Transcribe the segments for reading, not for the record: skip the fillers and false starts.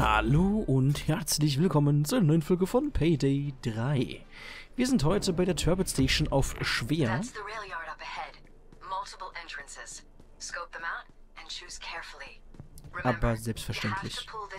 Hallo und herzlich willkommen zur neuen Folge von Payday 3. Wir sind heute bei der Turbot Station auf schwer. Aber selbstverständlich.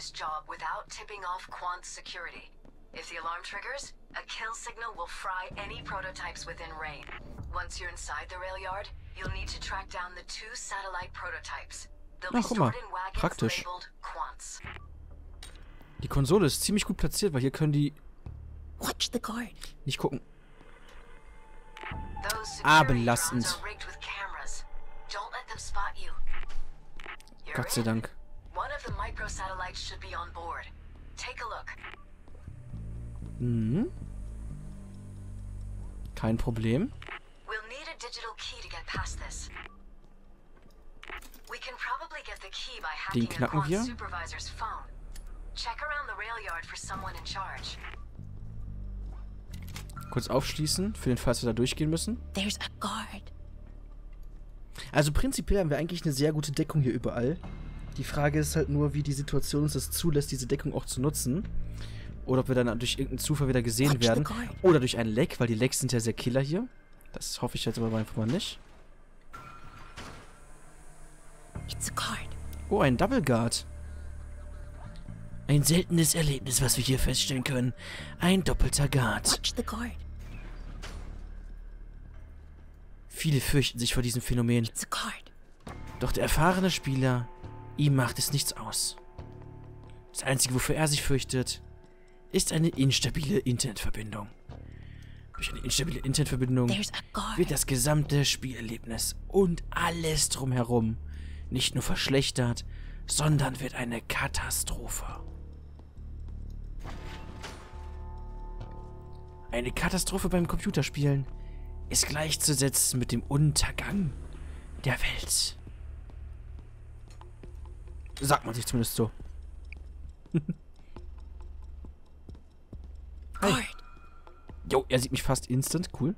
If the alarm triggers, a kill signal will fry any prototypes within range. Once you're inside the rail yard, you'll need to track down the 2 satellite prototypes. They'll be stored in wagons labeled Quants. Die Konsole ist ziemlich gut platziert, weil hier können die nicht gucken. Belastend. Gott sei Dank. Mhm. Kein Problem. Den knacken wir. Kurz aufschließen, für den Fall, dass wir da durchgehen müssen. Also prinzipiell haben wir eigentlich eine sehr gute Deckung hier überall. Die Frage ist halt nur, wie die Situation uns das zulässt, diese Deckung auch zu nutzen. Oder ob wir dann durch irgendeinen Zufall wieder gesehen werden. Oder durch einen Leck, weil die Lecks sind ja sehr Killer hier. Das hoffe ich jetzt aber einfach mal nicht. Oh, ein Double Guard. Ein seltenes Erlebnis, was wir hier feststellen können. Ein doppelter Guard. Viele fürchten sich vor diesem Phänomen. Doch der erfahrene Spieler, ihm macht es nichts aus. Das Einzige, wofür er sich fürchtet, ist eine instabile Internetverbindung. Durch eine instabile Internetverbindung wird das gesamte Spielerlebnis und alles drumherum nicht nur verschlechtert, sondern wird eine Katastrophe. Eine Katastrophe beim Computerspielen ist gleichzusetzen mit dem Untergang der Welt. Sagt man sich zumindest so. Hey. Jo, er sieht mich fast instant. Cool.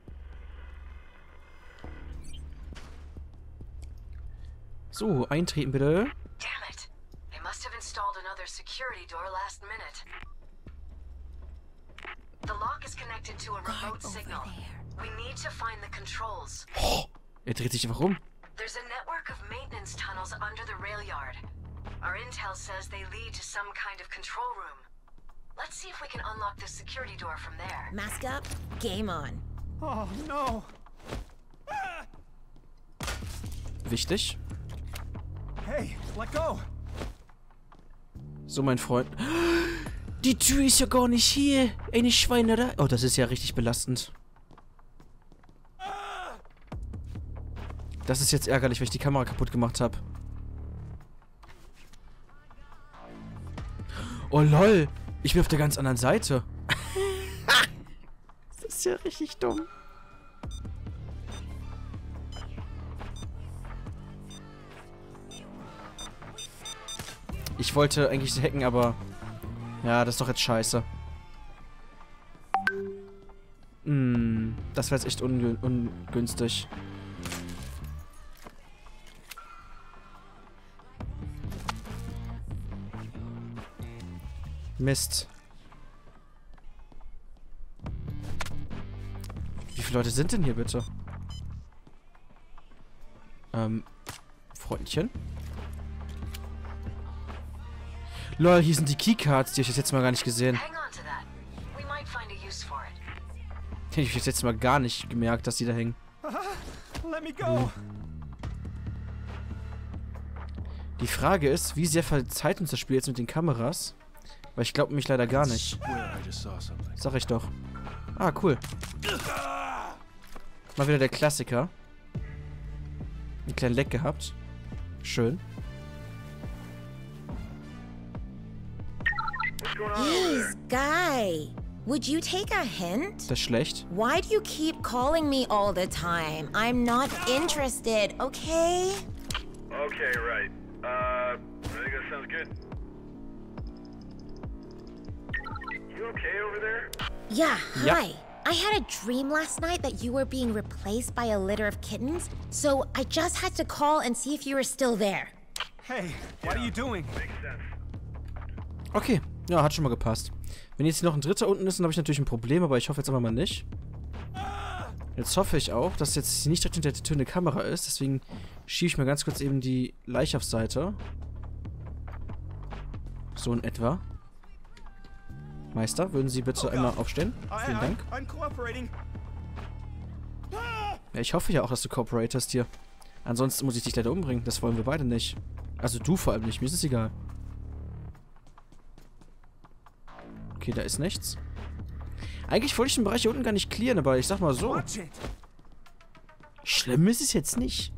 So, eintreten bitte. Damn it. They must have installed another security door last minute. The lock is connected to a remote signal. We need to find the controls. Oh, er dreht sich einfach rum. There's a network of maintenance tunnels under the rail yard. Our intel says they lead to some kind of control room. Let's see if we can unlock the security door from there. Mask up, game on. Oh no. Wichtig. Hey, let go. So, mein Freund. Die Tür ist ja gar nicht hier. Eine Schweinerei. Oh, das ist ja richtig belastend. Das ist jetzt ärgerlich, weil ich die Kamera kaputt gemacht habe. Oh, lol. Ich bin auf der ganz anderen Seite. Das ist ja richtig dumm. Ich wollte eigentlich hacken, aber... Ja, das ist doch jetzt scheiße. Das wäre jetzt echt ungünstig. Mist. Wie viele Leute sind denn hier bitte? Freundchen? Lol, hier sind die Keycards, die habe ich jetzt mal gar nicht gesehen. Hätte ich jetzt mal gar nicht gemerkt, dass die da hängen. Let me go. Die Frage ist, wie sehr verzeiht uns das Spiel jetzt mit den Kameras? Weil ich glaube mich leider gar nicht. Sag ich doch. Ah, cool. Mal wieder der Klassiker. Einen kleinen Leck gehabt. Schön. Jeez, guy. Would you take a hint? Das ist schlecht. Why do you keep calling me all the time? I'm not interested, okay? Okay, right. I think that sounds good. You okay over there? Yeah, Yep. hi. I had a dream last night that you were being replaced by a litter of kittens, so I just had to call and see if you were still there. Hey, what are you doing? Makes sense. Okay. Ja, hat schon mal gepasst. Wenn jetzt hier noch ein dritter unten ist, dann habe ich natürlich ein Problem, aber ich hoffe jetzt aber mal nicht. Jetzt hoffe ich auch, dass jetzt nicht direkt hinter der Tür eine Kamera ist. Deswegen schiebe ich mal ganz kurz eben die Leiche auf Seite. So in etwa. Meister, würden Sie bitte einmal aufstehen? Vielen Dank. Ja, ich hoffe ja auch, dass du cooperatest hier. Ansonsten muss ich dich leider umbringen. Das wollen wir beide nicht. Also du vor allem nicht. Mir ist es egal. Okay, da ist nichts. Eigentlich wollte ich den Bereich hier unten gar nicht clearen, aber ich sag mal so. Schlimm ist es jetzt nicht.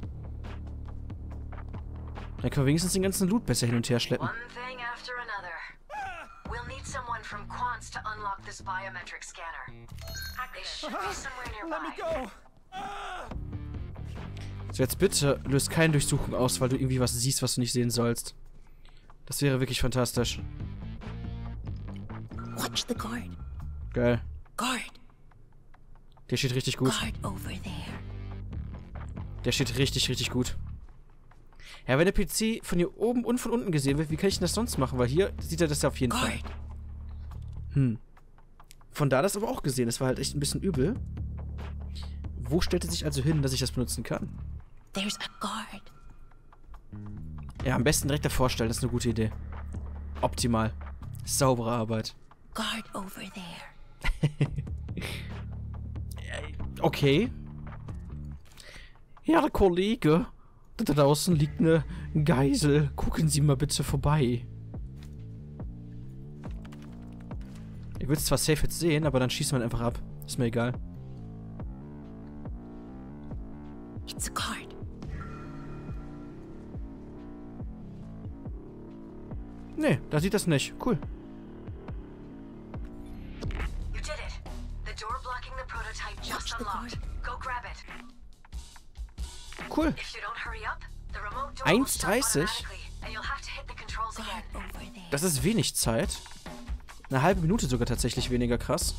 Dann können wir wenigstens den ganzen Loot besser hin und her schleppen. One thing after another. We'll need someone from Quants to unlock this biometric scanner. They should be somewhere Let me nearby. go. So, jetzt bitte löst keine Durchsuchung aus, weil du irgendwie was siehst, was du nicht sehen sollst. Das wäre wirklich fantastisch. Watch the guard. Geil. Guard. Der steht richtig gut. Guard over there. Der steht richtig, richtig gut. Ja, wenn der PC von hier oben und von unten gesehen wird, wie kann ich denn das sonst machen? Weil hier sieht er das ja auf jeden Fall. Von da das aber auch gesehen. Das war halt echt ein bisschen übel. Wo stellt er sich also hin, dass ich das benutzen kann? There's a guard. Ja, am besten direkt davor stellen. Das ist eine gute Idee. Optimal. Saubere Arbeit. Guard over there. Okay. Ja, der Kollege. Da draußen liegt eine Geisel. Gucken Sie mal bitte vorbei. Ich würde es zwar safe jetzt sehen, aber dann schießt man einfach ab. Ist mir egal. It's a guard. Nee, da sieht das nicht. Cool. You did it. The door blocking the prototype just Watch the unlocked. Go grab it. Cool. If you don't hurry up, the remote door will shut 1:30? automatically, and you'll have to hit the controls Guard again. over there. Das ist wenig Zeit. Eine halbe Minute sogar tatsächlich weniger krass.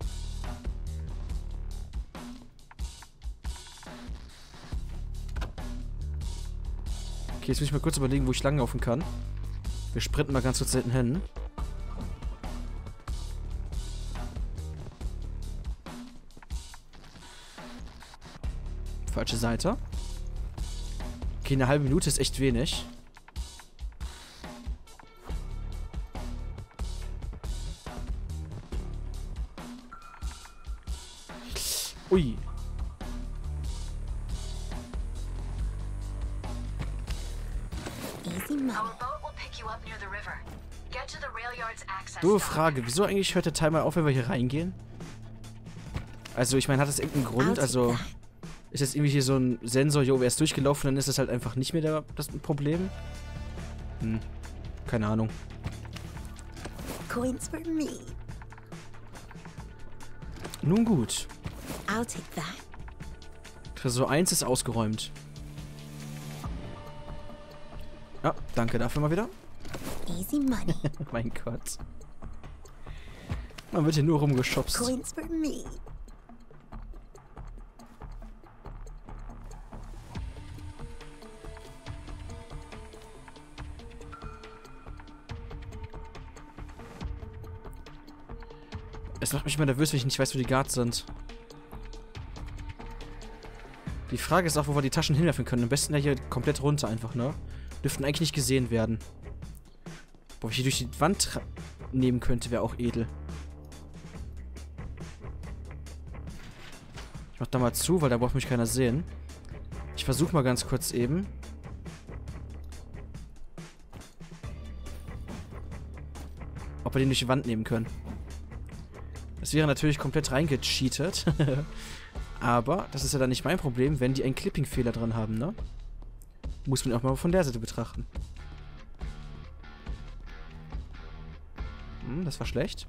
Okay, jetzt muss ich mal kurz überlegen, wo ich langlaufen kann. Wir sprinten mal ganz kurz hinten hin. Falsche Seite. Okay, eine halbe Minute ist echt wenig. Ui. Easy money. Our boat will pick you up near the river. Get to the rail yard's access Doofe dock. Frage, wieso eigentlich hört der Timer auf, wenn wir hier reingehen? Also, ich meine, hat das irgendeinen I'll Grund? take Also, that. ist jetzt irgendwie hier so ein Sensor, jo, wer ist durchgelaufen, dann ist das halt einfach nicht mehr das Problem? Keine Ahnung. Coins for me. Nun gut. I'll take that. Tresor 1 ist ausgeräumt. Ja, danke dafür mal wieder. Easy money. Mein Gott. Man wird hier nur rumgeschubst. Coins for me. Es macht mich mal nervös, wenn ich nicht weiß, wo die Guards sind. Die Frage ist auch, wo wir die Taschen hinwerfen können. Am besten ja hier komplett runter einfach, ne? Dürften eigentlich nicht gesehen werden. Boah, wenn ich hier durch die Wand nehmen könnte, wäre auch edel. Ich mach da mal zu, weil da braucht mich keiner sehen. Ich versuche mal ganz kurz eben. Ob wir den durch die Wand nehmen können. Das wäre natürlich komplett reingecheatet. Aber das ist ja dann nicht mein Problem, wenn die einen Clipping-Fehler drin haben, ne? Muss man auch mal von der Seite betrachten. Das war schlecht.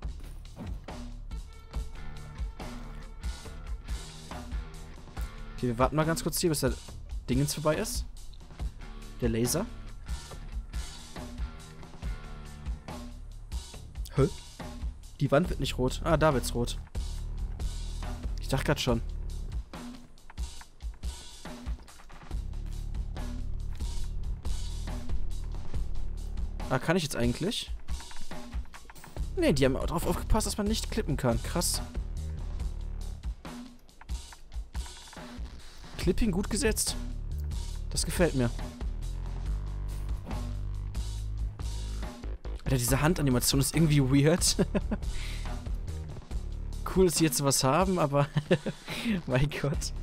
Okay, wir warten mal ganz kurz hier, bis der Dingens vorbei ist. Der Laser. Hä? Die Wand wird nicht rot. Ah, da wird's rot. Ich dachte gerade schon. Ah, kann ich jetzt eigentlich? Ne, die haben darauf aufgepasst, dass man nicht klippen kann. Krass. Clipping gut gesetzt. Das gefällt mir. Alter, diese Handanimation ist irgendwie weird. Cool, dass sie jetzt sowas haben, aber... mein Gott.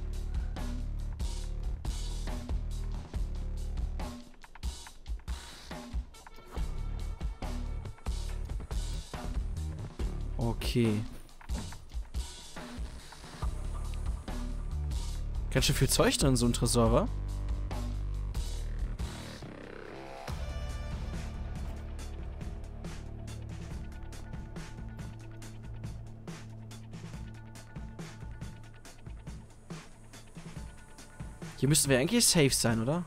Okay. Ganz schön viel Zeug drin, so ein Tresor, wa? Hier müssten wir eigentlich safe sein, oder?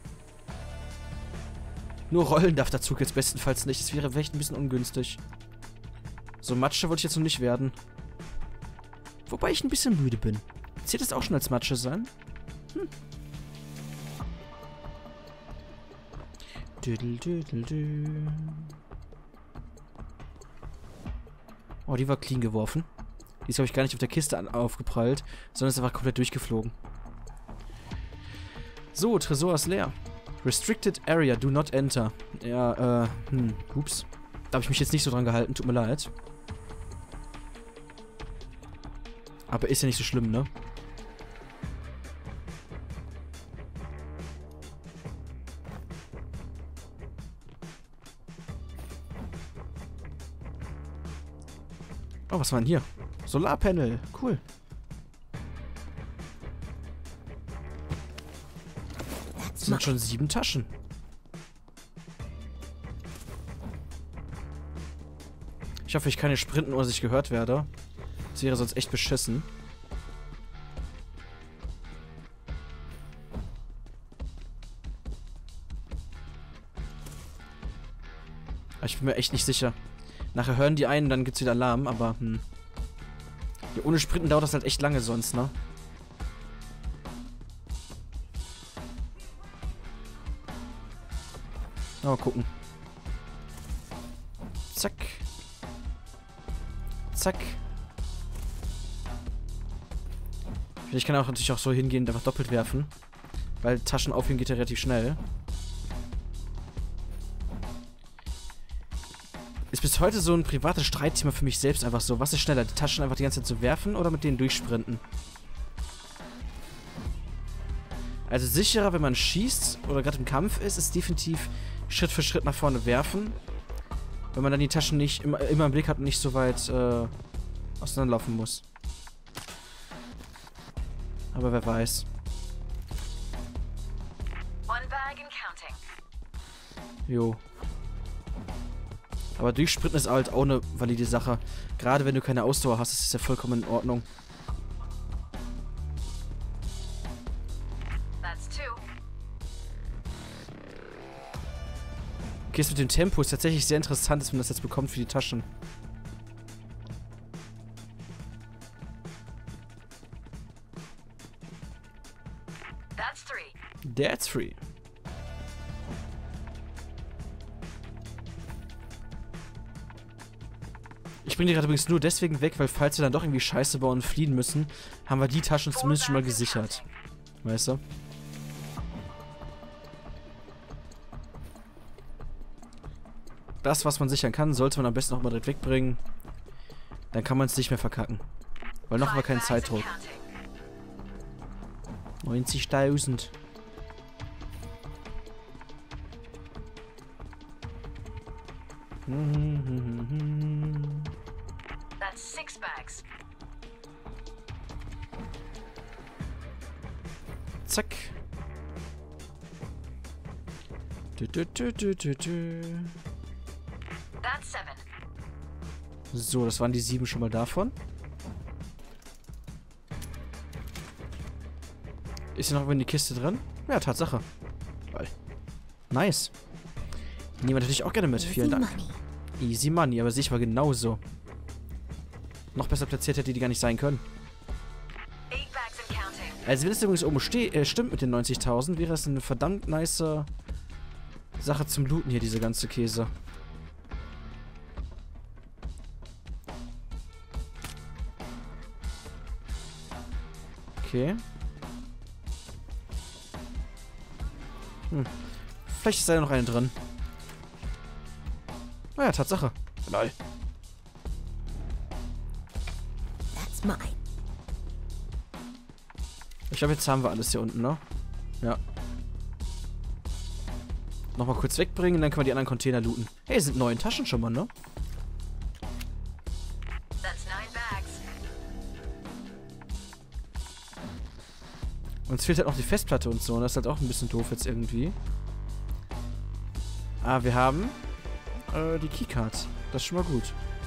Nur rollen darf der Zug jetzt bestenfalls nicht. Das wäre vielleicht ein bisschen ungünstig. So Matsche wollte ich jetzt noch nicht werden. Wobei ich ein bisschen müde bin. Zählt das auch schon als Matsche sein? Hm. Oh, die war clean geworfen. Die ist, glaube ich, gar nicht auf der Kiste aufgeprallt, sondern ist einfach komplett durchgeflogen. So, Tresor ist leer. Restricted Area, do not enter. Ja, ups. Da habe ich mich jetzt nicht so dran gehalten, tut mir leid. Aber ist ja nicht so schlimm, ne? Oh, was war denn hier? Solarpanel, cool. Das sind schon 7 Taschen. Ich hoffe, ich kann hier sprinten, ohne dass ich gehört werde. Das wäre sonst echt beschissen. Aber ich bin mir echt nicht sicher. Nachher hören die einen, dann gibt's wieder Alarm, aber ja, ohne Sprinten dauert das halt echt lange sonst, ne? Mal gucken. Zack. Zack. Ich kann auch natürlich auch so hingehen und einfach doppelt werfen. Weil Taschen aufheben geht ja relativ schnell. Ist bis heute so ein privates Streitthema für mich selbst einfach so. Was ist schneller, die Taschen einfach die ganze Zeit zu werfen oder mit denen durchsprinten? Also sicherer, wenn man schießt oder gerade im Kampf ist definitiv Schritt für Schritt nach vorne werfen. Wenn man dann die Taschen nicht immer im Blick hat und nicht so weit auseinanderlaufen muss. Aber wer weiß. Jo. Aber durchsprinten ist halt auch eine valide Sache. Gerade wenn du keine Ausdauer hast, ist es ja vollkommen in Ordnung. Okay, das mit dem Tempo ist tatsächlich sehr interessant, dass man das jetzt bekommt für die Taschen. That's free. Ich bringe die gerade übrigens nur deswegen weg, weil falls wir dann doch irgendwie Scheiße bauen und fliehen müssen, haben wir die Taschen zumindest schon mal gesichert. Weißt du? Das, was man sichern kann, sollte man am besten auch mal direkt wegbringen. Dann kann man es nicht mehr verkacken. Weil noch haben wir keinen Zeitdruck. 90.000. That's 6 bags. Zack. That's 7. So, das waren die 7 schon mal davon. Ist hier noch in die Kiste drin? Ja, Tatsache. Nice. Nehmen wir natürlich auch gerne mit. Vielen Dank. Easy Money, aber sicher war genauso. Noch besser platziert hätte die gar nicht sein können. Also wenn es übrigens oben stimmt mit den 90.000, wäre das eine verdammt nice Sache zum Looten hier, diese ganze Käse. Okay. Vielleicht ist da ja noch eine drin. Naja, Tatsache. Lol. That's mine. Ich glaube, jetzt haben wir alles hier unten, ne? Ja. Nochmal kurz wegbringen, dann können wir die anderen Container looten. Hey, sind 9 Taschen schon mal, ne? That's 9 bags. Uns fehlt halt noch die Festplatte und so. Und das ist halt auch ein bisschen doof jetzt irgendwie. Ah, wir haben die Keycard. Das ist schon mal gut.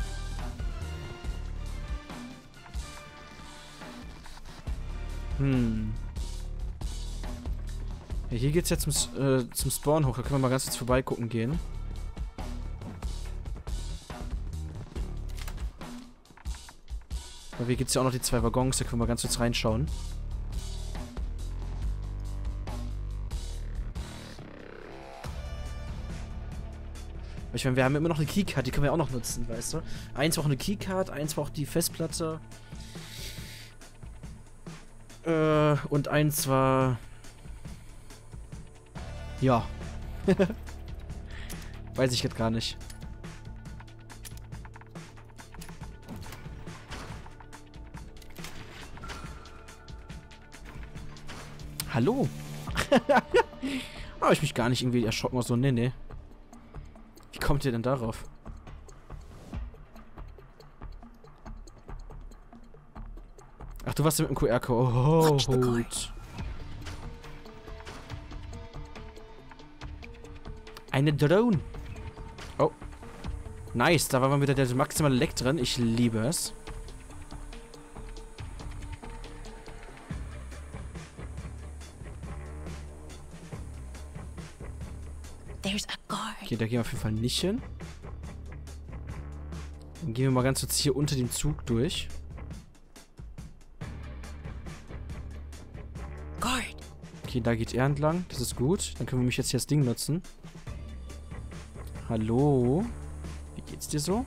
Ja, hier geht's jetzt zum Spawn hoch. Da können wir mal ganz kurz vorbeigucken gehen. Aber hier gibt's ja auch noch die 2 Waggons. Da können wir mal ganz kurz reinschauen. Ich meine, wir haben immer noch eine Keycard, die können wir auch noch nutzen, weißt du? Eins war auch eine Keycard, eins war auch die Festplatte. Und eins war... Ja. Weiß ich jetzt gar nicht. Hallo? Habe ich mich gar nicht irgendwie erschrocken oder so. Nee, nee. Wie kommt ihr denn darauf? Ach, du warst ja mit dem QR-Code. Oh, gut. Eine Drone. Oh. Nice, da war mal wieder der maximale Leck drin. Ich liebe es. There's a guard. Okay, da gehen wir auf jeden Fall nicht hin. Dann gehen wir mal ganz kurz hier unter dem Zug durch. Guard. Okay, da geht er entlang. Das ist gut. Dann können wir nämlich jetzt hier das Ding nutzen. Hallo? Wie geht's dir so?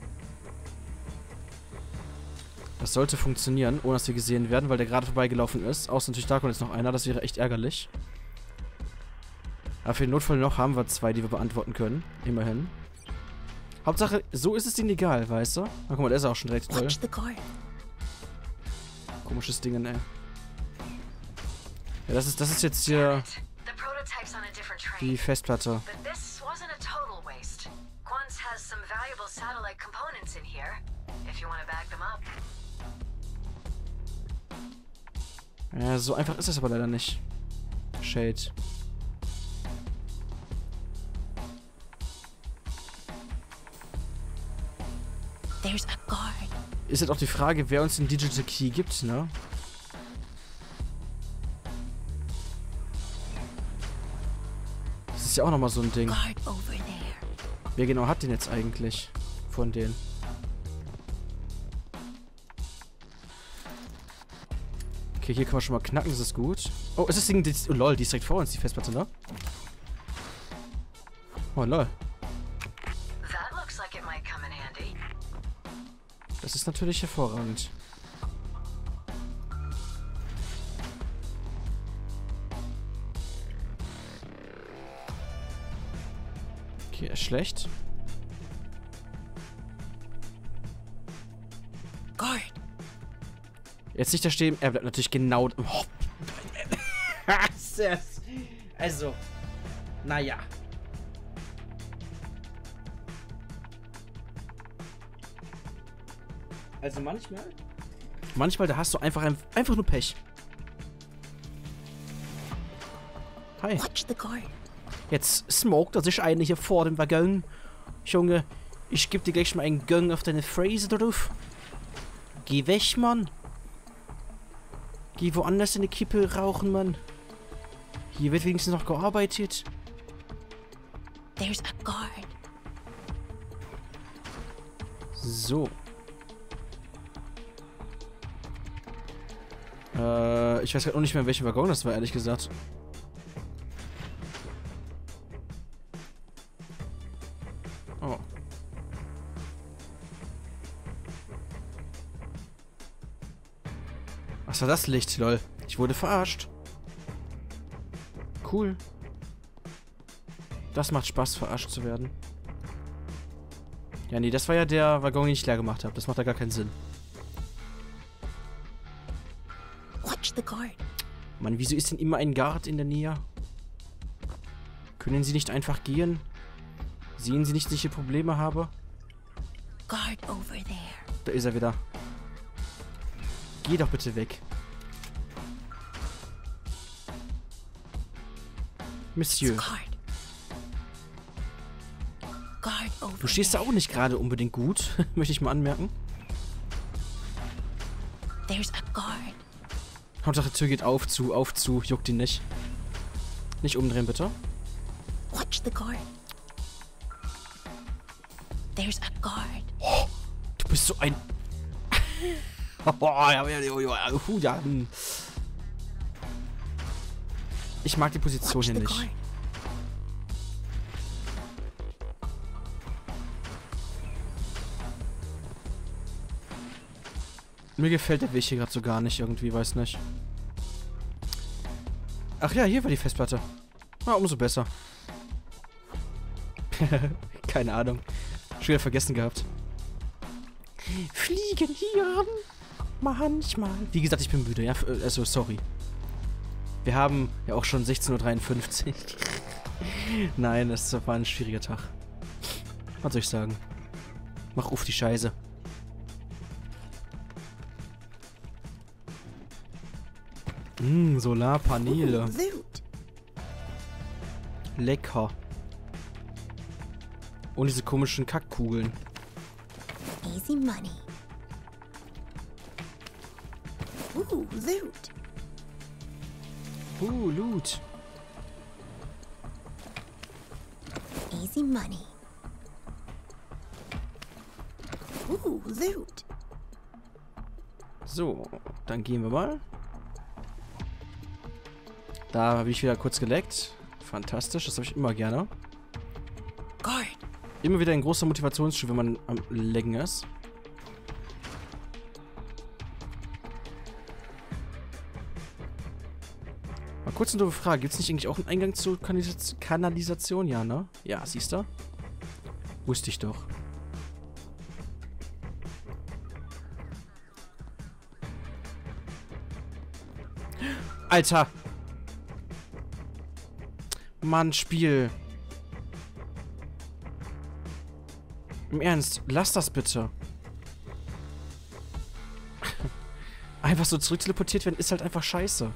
Das sollte funktionieren, ohne dass wir gesehen werden, weil der gerade vorbeigelaufen ist. Außer natürlich da kommt jetzt noch einer. Das wäre echt ärgerlich. Aber für den Notfall noch haben wir 2, die wir beantworten können. Immerhin. Hauptsache, so ist es denen egal, weißt du? Na, guck mal, der ist auch schon direkt toll. Watch the guard. Komisches Ding, ey. Ja, das ist jetzt hier The prototype's on a different train. die Festplatte. But this wasn't a total waste. Quantz has some valuable satellite components in here, if you want to bag them up. Ja, so einfach ist es aber leider nicht. Shade. There's a guard. Ist jetzt auch die Frage, wer uns den Digital Key gibt, ne? Das ist ja auch nochmal so ein Ding. Guard over there. Wer genau hat den jetzt eigentlich? Von denen. Okay, hier können wir schon mal knacken, das ist gut. Oh, ist das Ding... Oh, lol, die ist direkt vor uns, die Festplatte, ne? Oh, lol. That looks like it might come in handy. Das ist natürlich hervorragend. Okay, er ist schlecht. Guard. Jetzt nicht da stehen. Er bleibt natürlich genau... Oh. Also. Naja. Also manchmal... Manchmal, da hast du einfach nur Pech. Hi. Watch the guard. Jetzt smoked er sich eine hier vor dem Waggon. Junge, ich geb dir gleich mal einen Gong auf deine Phrase drauf. Geh weg, Mann. Geh woanders in die Kippe rauchen, Mann. Hier wird wenigstens noch gearbeitet. There's a guard. So. Ich weiß gerade auch nicht mehr, in welchem Waggon das war, ehrlich gesagt. Oh. Was war das Licht, lol? Ich wurde verarscht. Cool. Das macht Spaß, verarscht zu werden. Ja, nee, das war ja der Waggon, den ich leer gemacht habe. Das macht ja gar keinen Sinn. Watch the guard. Mann, wieso ist denn immer ein Guard in der Nähe? Können Sie nicht einfach gehen? Sehen Sie nicht, dass ich hier Probleme habe? Guard over there. Da ist er wieder. Geh doch bitte weg. Monsieur. Guard. Guard over Du stehst da auch nicht gerade unbedingt gut, möchte ich mal anmerken. There's a guard. Hauptsache, die Tür geht auf, zu, juckt ihn nicht. Nicht umdrehen, bitte. Watch the guard. There's a guard. Oh, du bist so ein... Ich mag die Position hier nicht. Mir gefällt der Weg hier gerade so gar nicht irgendwie, weiß nicht. Ach ja, hier war die Festplatte. Na, umso besser. Keine Ahnung. Schon wieder vergessen gehabt. Fliegen hier manchmal. Wie gesagt, ich bin müde, ja. Also, sorry. Wir haben ja auch schon 16:53 Uhr. Nein, das war ein schwieriger Tag. Was soll ich sagen? Mach auf die Scheiße. Solarpaneele. Lecker. Und diese komischen Kackkugeln. Easy money. Ooh, loot. Loot. Easy money. Ooh, loot. So, dann gehen wir mal. Da habe ich wieder kurz geleckt. Fantastisch, das habe ich immer gerne. Guard. Immer wieder ein großer Motivationsschub, wenn man am Laggen ist. Mal kurz eine doofe Frage. Gibt es nicht eigentlich auch einen Eingang zur Kanalisation? Ja, ne? Ja, siehst du? Wusste ich doch. Alter! Mann, Spiel. Im Ernst, lass das bitte. Einfach so zurückteleportiert werden ist halt einfach scheiße.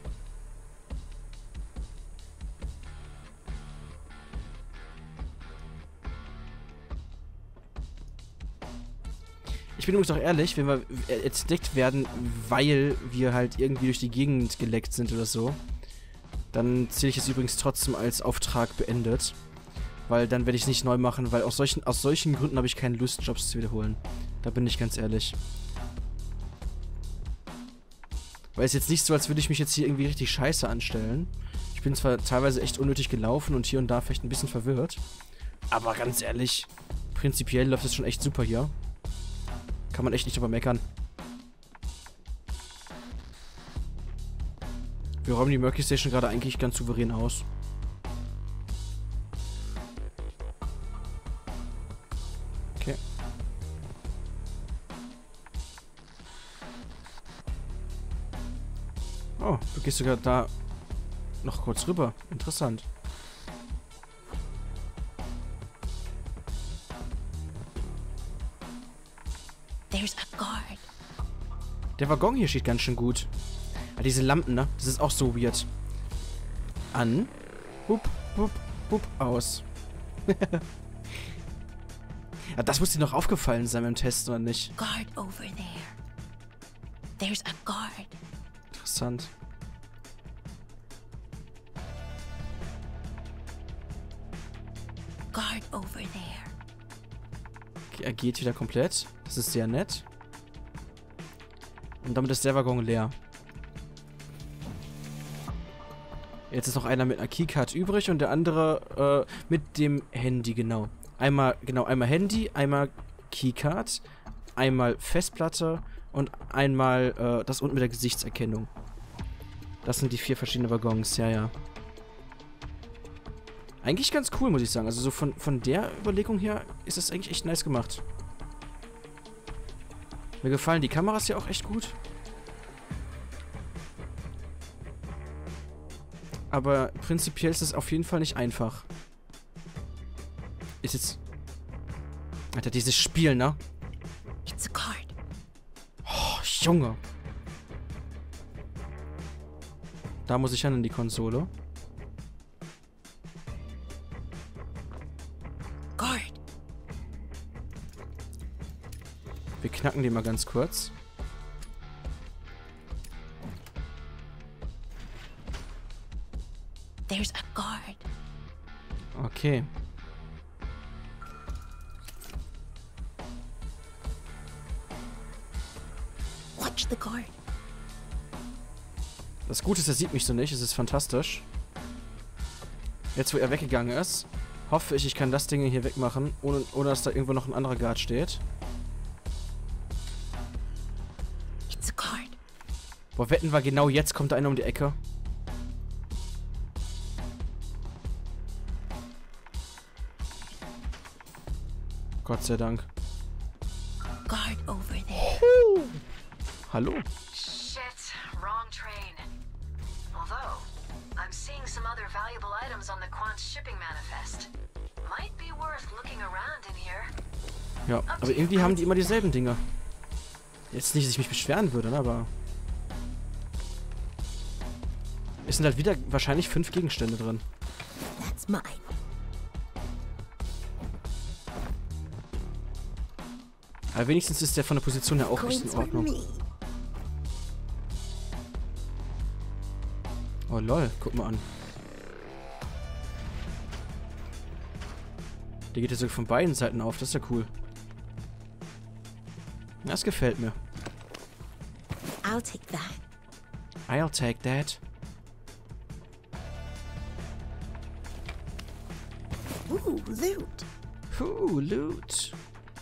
Ich bin übrigens doch ehrlich, wenn wir entdeckt werden, weil wir halt irgendwie durch die Gegend geleckt sind oder so, dann zähle ich es übrigens trotzdem als Auftrag beendet. Weil dann werde ich es nicht neu machen, weil aus solchen Gründen habe ich keine Lust, Jobs zu wiederholen. Da bin ich ganz ehrlich. Weil es ist jetzt nicht so, als würde ich mich jetzt hier irgendwie richtig scheiße anstellen. Ich bin zwar teilweise echt unnötig gelaufen und hier und da vielleicht ein bisschen verwirrt. Aber ganz ehrlich, prinzipiell läuft es schon echt super hier. Kann man echt nicht drüber meckern. Wir räumen die Murky Station gerade eigentlich ganz souverän aus. Okay. Oh, du gehst sogar da noch kurz rüber. Interessant. There's a guard. Der Waggon hier steht ganz schön gut. Ah, diese Lampen, ne? Das ist auch so weird. An. Hup, hup, hup, aus. Ja, das muss dir noch aufgefallen sein beim Test, oder nicht? Guard over there. There's a guard. Interessant. Guard over there. Okay, er geht wieder komplett. Das ist sehr nett. Und damit ist der Waggon leer. Jetzt ist noch einer mit einer Keycard übrig und der andere mit dem Handy, genau. Einmal Handy, einmal Keycard, einmal Festplatte Und einmal das unten mit der Gesichtserkennung. Das sind die 4 verschiedenen Waggons, ja. Eigentlich ganz cool, muss ich sagen. Also so von der Überlegung her ist das eigentlich echt nice gemacht. Mir gefallen die Kameras ja auch echt gut. Aber prinzipiell ist es auf jeden Fall nicht einfach. Ist jetzt... Alter, dieses Spiel, ne? It's a card. Oh, Junge. Da muss ich hin in die Konsole. Guard. Wir knacken die mal ganz kurz. There's a guard. Okay. Watch the guard. Das Gute ist, er sieht mich so nicht. Es ist fantastisch. Jetzt, wo er weggegangen ist, hoffe ich, ich kann das Ding hier wegmachen, ohne dass da irgendwo noch ein anderer Guard steht. It's a guard. Boah, wetten wir, genau jetzt kommt da einer um die Ecke. Gott sei Dank. Guard over there. Hallo? Shit, wrong train. Although, I'm seeing some other valuable items on the Quant's shipping manifest. Might be worth looking around in here. Ja, aber irgendwie haben die immer dieselben Dinge. Jetzt nicht, dass ich mich beschweren würde, ne, aber... Es sind halt wieder wahrscheinlich 5 Gegenstände drin. That's mine. Aber wenigstens ist der von der Position her auch echt in Ordnung. Oh lol, guck mal an. Der geht ja sogar von beiden Seiten auf, das ist ja cool. Das gefällt mir. I'll take that. I'll take that. Ooh, loot. Loot.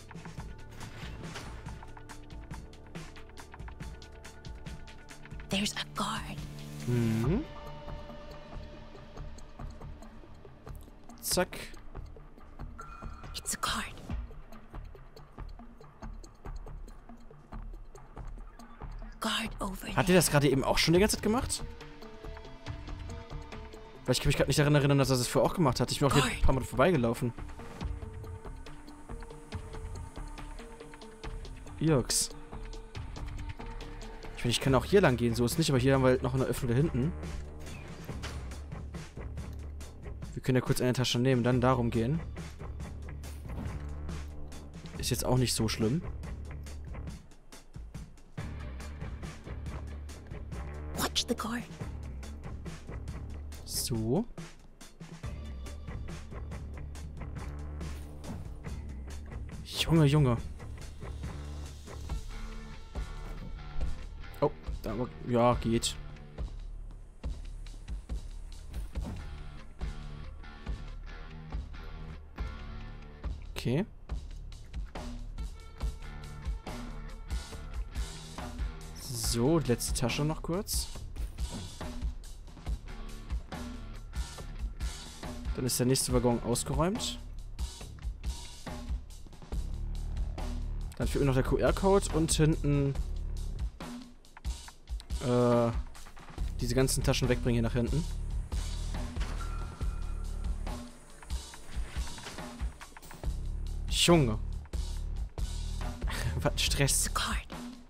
There's a guard. Mhm. Zack. It's a guard. Guard over Hat there. ihr das gerade eben auch schon die ganze Zeit gemacht? Weil ich kann mich gerade nicht daran erinnern, dass er das vorher auch gemacht hat. Ich bin auch hier ein paar Mal vorbeigelaufen. Jux. Ich meine, ich kann auch hier lang gehen, so ist nicht, aber hier haben wir halt noch eine Öffnung da hinten. Wir können ja kurz eine Tasche nehmen, dann darum gehen. Ist jetzt auch nicht so schlimm. Watch the guard. So. Junge, Junge. Oh, da war... Ja, geht. Okay. So, die letzte Tasche noch kurz. Dann ist der nächste Waggon ausgeräumt. Dann fehlt mir noch der QR-Code und hinten diese ganzen Taschen wegbringen hier nach hinten. Junge. Was ein Stress. The guard.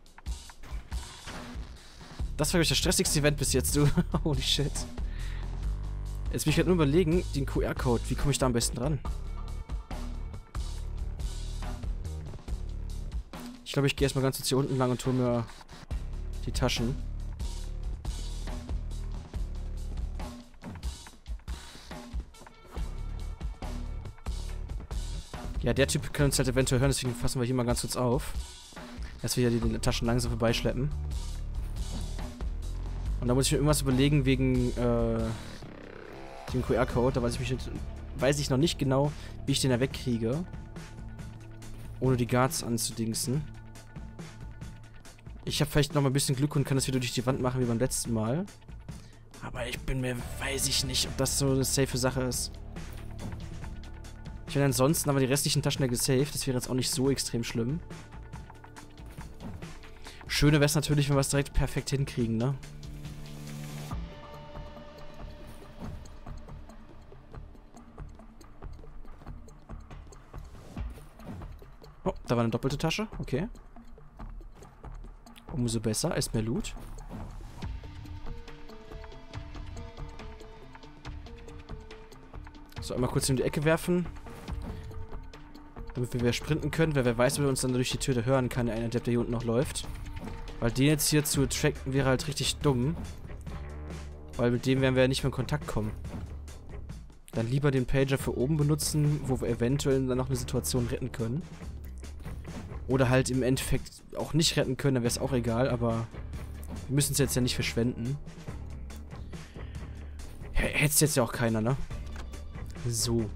Das war, glaube ich, das stressigste Event bis jetzt, du. Holy shit. Jetzt bin ich gerade nur überlegen, den QR-Code, wie komme ich da am besten dran? Ich glaube, ich gehe erstmal ganz kurz hier unten lang und hole mir die Taschen. Ja, der Typ kann uns halt eventuell hören, deswegen fassen wir hier mal ganz kurz auf. Dass wir hier die Taschen langsam vorbeischleppen. Und da muss ich mir irgendwas überlegen wegen dem QR-Code. Da weiß ich noch nicht genau, wie ich den da wegkriege. Ohne die Guards anzudingsen. Ich habe vielleicht noch mal ein bisschen Glück und kann das wieder durch die Wand machen wie beim letzten Mal. Aber ich bin mir, weiß ich nicht, ob das so eine safe Sache ist. Ich meine, ansonsten haben wir die restlichen Taschen ja gesaved. Das wäre jetzt auch nicht so extrem schlimm. Schöner wäre es natürlich, wenn wir es direkt perfekt hinkriegen, ne? Oh, da war eine doppelte Tasche. Okay. Umso besser. Ist mehr Loot. So, einmal kurz in die Ecke werfen. Damit wir wieder sprinten können. Wer weiß, ob er uns dann durch die Tür hören kann, der eine Depp, der hier unten noch läuft. Weil den jetzt hier zu tracken wäre halt richtig dumm. Weil mit dem werden wir ja nicht mehr in Kontakt kommen. Dann lieber den Pager für oben benutzen, wo wir eventuell dann noch eine Situation retten können. Oder halt im Endeffekt auch nicht retten können, dann wäre es auch egal, aber wir müssen es jetzt ja nicht verschwenden. Hätt's jetzt ja auch keiner, ne? So.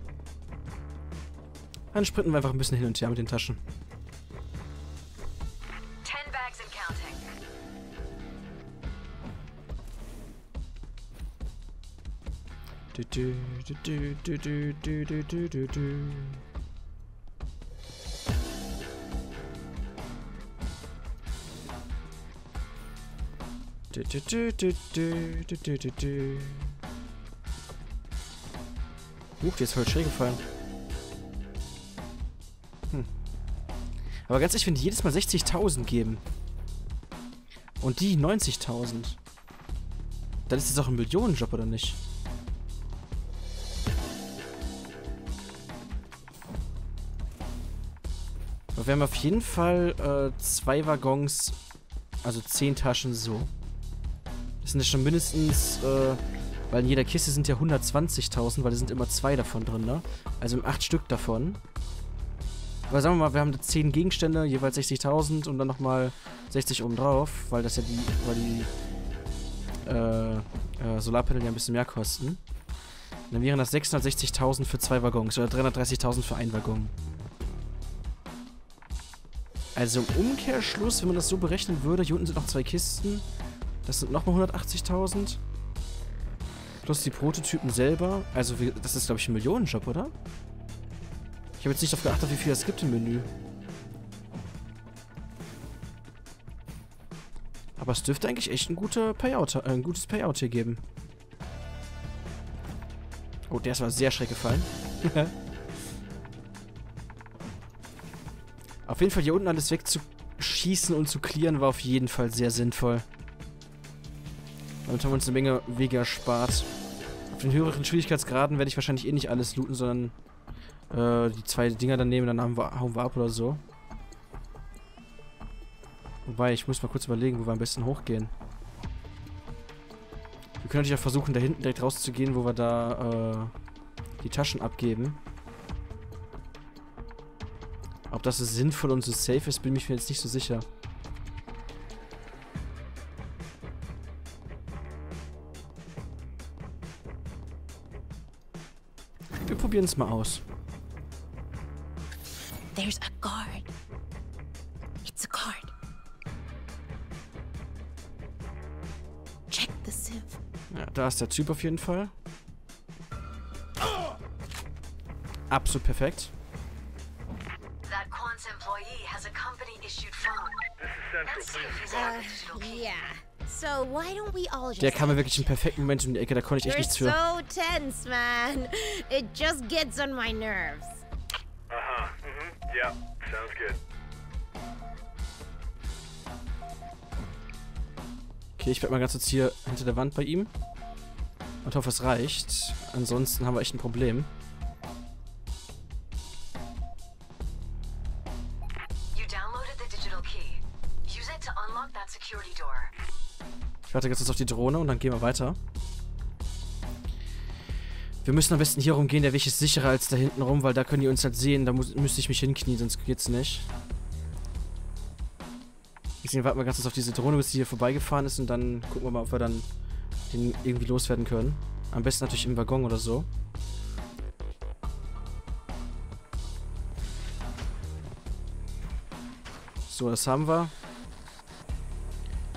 Dann sprinten wir einfach ein bisschen hin und her mit den Taschen. 10 bags and counting. Die ist voll schräg gefallen. Aber ganz ehrlich, wenn die jedes Mal 60.000 geben und die 90.000, dann ist das auch ein Millionenjob, oder nicht? Aber wir haben auf jeden Fall 2 Waggons, also 10 Taschen so. Das sind ja schon mindestens, weil in jeder Kiste sind ja 120.000, weil da sind immer 2 davon drin, ne? Also 8 Stück davon. Aber sagen wir mal, wir haben 10 Gegenstände, jeweils 60.000 und dann nochmal 60 obendrauf, weil das ja die Solarpanel ja ein bisschen mehr kosten. Dann wären das 660.000 für 2 Waggons oder 330.000 für ein Waggon. Also im Umkehrschluss, wenn man das so berechnen würde, hier unten sind noch 2 Kisten. Das sind nochmal 180.000. Plus die Prototypen selber. Also das ist, glaube ich, ein Millionenjob, oder? Ich habe jetzt nicht darauf geachtet, wie viel es gibt im Menü. Aber es dürfte eigentlich echt ein gutes Payout hier geben. Oh, der ist aber sehr schräg gefallen. Auf jeden Fall hier unten alles wegzuschießen und zu clearen war auf jeden Fall sehr sinnvoll. Damit haben wir uns eine Menge Wege erspart. Auf den höheren Schwierigkeitsgraden werde ich wahrscheinlich eh nicht alles looten, sondern die 2 Dinger dann nehmen, dann hauen wir ab oder so. Wobei, ich muss mal kurz überlegen, wo wir am besten hochgehen. Wir können natürlich auch versuchen, da hinten direkt rauszugehen, wo wir da die Taschen abgeben. Ob das so sinnvoll und so safe ist, bin ich mir jetzt nicht so sicher. Wir probieren es mal aus. There's a guard. It's a card. Check the sieve. Ja, da ist der Typ auf jeden Fall. Absolut perfekt. That Quant's employee has a company-issued phone. This is Central. Let's see if he's at the digital key. Yeah. So why don't we all just... Der kam mir wirklich im perfekten Moment um die Ecke, da konnte ich echt nichts für. You're so tense, man. It just gets on my nerves. Uh-huh. Yeah, sounds good. Okay, ich werde mal ganz kurz hier hinter der Wand bei ihm. Und hoffe, es reicht. Ansonsten haben wir echt ein Problem. You downloaded the digital key. Use it to unlock that security door. Ich warte jetzt auf die Drohne und dann gehen wir weiter. Wir müssen am besten hier rumgehen, der Weg ist sicherer als da hinten rum, weil da können die uns halt sehen. Da müsste ich mich hinknien, sonst geht's nicht. Deswegen warten wir ganz kurz auf diese Drohne, bis die hier vorbeigefahren ist und dann gucken wir mal, ob wir dann den irgendwie loswerden können. Am besten natürlich im Waggon oder so. So, das haben wir.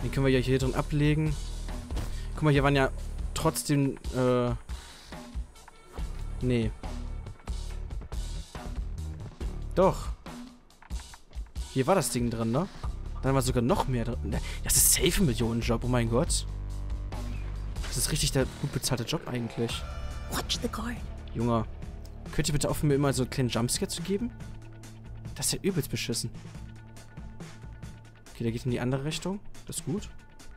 Den können wir ja hier drin ablegen. Guck mal, hier waren ja trotzdem, nee. Doch. Hier war das Ding drin, ne? Dann war sogar noch mehr drin. Das ist safe ein Millionenjob, oh mein Gott. Das ist richtig der gut bezahlte Job eigentlich. Watch the guard. Junge, könnt ihr bitte aufhören, mir immer so einen kleinen Jumpscare zu geben? Das ist ja übelst beschissen. Okay, der geht in die andere Richtung. Das ist gut.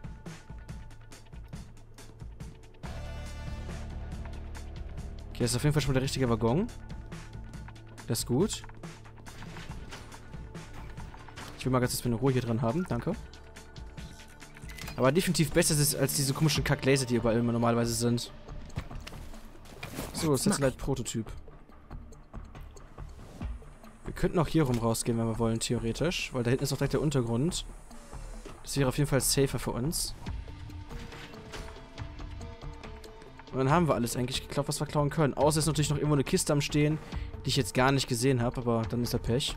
Okay, das ist auf jeden Fall schon mal der richtige Waggon. Das ist gut. Ich will mal ganz kurz meine Ruhe hier dran haben. Danke. Aber definitiv besser ist es als diese komischen Kack-Laser, die überall immer normalerweise sind. So, das ist jetzt halt Prototyp. Wir könnten auch hier rum rausgehen, wenn wir wollen, theoretisch. Weil da hinten ist auch direkt der Untergrund. Das wäre auf jeden Fall safer für uns. Und dann haben wir alles eigentlich geklaut, was wir klauen können. Außer ist natürlich noch irgendwo eine Kiste am Stehen, die ich jetzt gar nicht gesehen habe, aber dann ist der Pech.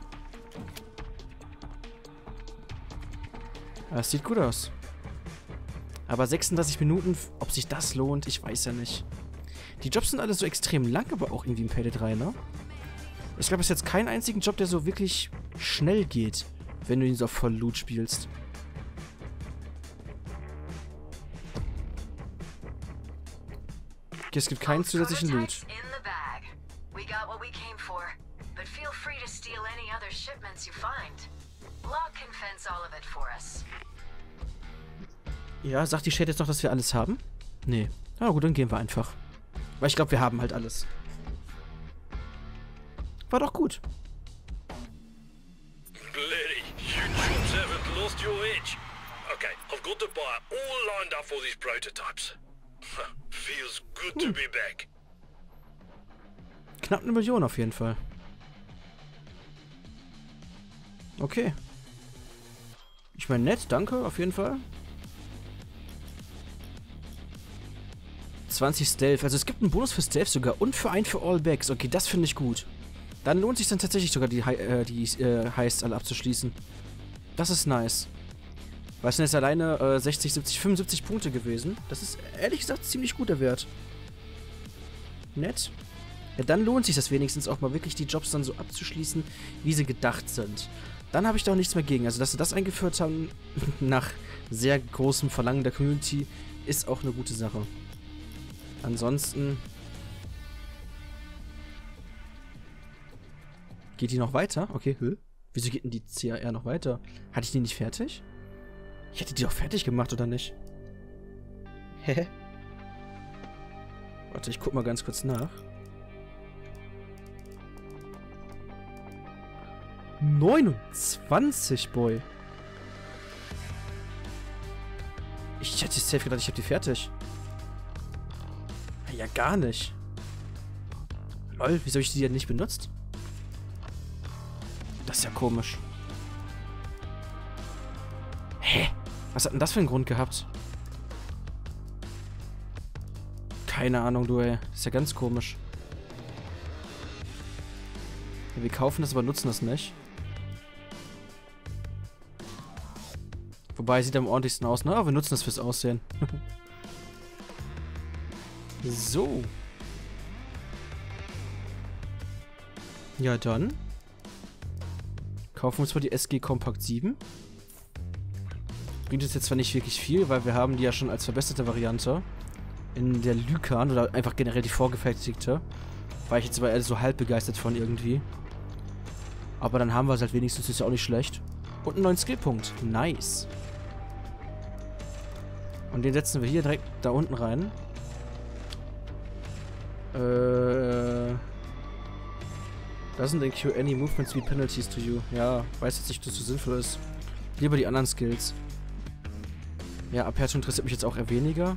Das sieht gut aus. Aber 36 Minuten, ob sich das lohnt, ich weiß ja nicht. Die Jobs sind alle so extrem lang, aber auch irgendwie im Payday 3, ne? Ich glaube, es ist jetzt keinen einzigen Job, der so wirklich schnell geht, wenn du ihn so voll Loot spielst. Okay, es gibt keinen zusätzlichen Loot. Ja, sagt die Shade jetzt noch, dass wir alles haben? Nee. Na gut, dann gehen wir einfach. Weil ich glaube, wir haben halt alles. War doch gut. Bloody, you chumps haven't lost your edge. Okay, I've got the buyer all lined up for these prototypes. Feels good to be back. Knapp 1 Million auf jeden Fall. Okay. Ich meine, nett, danke, auf jeden Fall. 20 Stealth. Also es gibt einen Bonus für Stealth sogar und für einen für All Bags. Okay, das finde ich gut. Dann lohnt sich dann tatsächlich sogar die Heists alle abzuschließen. Das ist nice. Weil es sind jetzt alleine 60, 70, 75 Punkte gewesen. Das ist ehrlich gesagt ziemlich guter Wert. Nett. Ja, dann lohnt sich das wenigstens auch mal wirklich die Jobs dann so abzuschließen, wie sie gedacht sind. Dann habe ich da auch nichts mehr gegen. Also, dass sie das eingeführt haben, nach sehr großem Verlangen der Community, ist auch eine gute Sache. Ansonsten... Geht die noch weiter? Okay, wieso geht denn die CAR noch weiter? Hatte ich die nicht fertig? Ich hätte die doch fertig gemacht, oder nicht? Hä? Warte, ich guck mal ganz kurz nach. 29, Boy. Ich hätte safe gedacht, ich habe die fertig. Ja, gar nicht. Lol, wieso habe ich die denn nicht benutzt? Das ist ja komisch. Hä? Was hat denn das für einen Grund gehabt? Keine Ahnung, du, ey. Das ist ja ganz komisch. Ja, wir kaufen das, aber nutzen das nicht. Wobei, sieht am ordentlichsten aus, ne? Aber wir nutzen das fürs Aussehen. So. Ja, dann. Kaufen wir uns mal die SG Compact 7. Bringt uns jetzt zwar nicht wirklich viel, weil wir haben die ja schon als verbesserte Variante in der Lycan oder einfach generell die vorgefertigte. War ich jetzt aber eher so halb begeistert von irgendwie. Aber dann haben wir es halt wenigstens, ist ja auch nicht schlecht. Und einen neuen Skillpunkt. Nice. Und den setzen wir hier direkt da unten rein. Doesn't incur any movement speed penalties to you. Ja, weiß jetzt nicht, dass das so sinnvoll ist. Lieber die anderen Skills. Ja, Aperture interessiert mich jetzt auch eher weniger.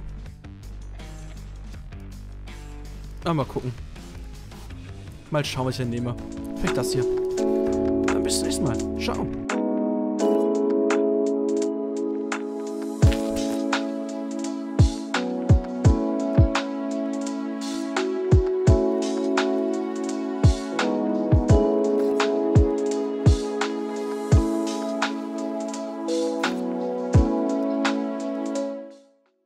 Aber mal gucken. Mal schauen, was ich denn nehme. Vielleicht das hier. Dann bis zum nächsten Mal. Ciao.